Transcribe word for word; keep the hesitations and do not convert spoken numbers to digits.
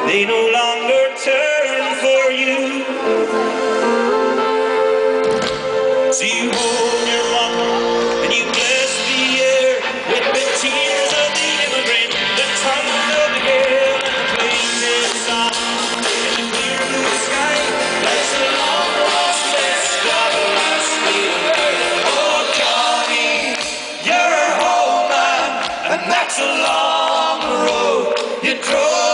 they no longer turn for you. So you hold your mama and you bless the air with the tears of the immigrant, the tongue of the gale, and the plaintive song, and the clear blue sky. That's the long lost west of us. Oh, Johnny, you're home, man, and that's a long road you drove.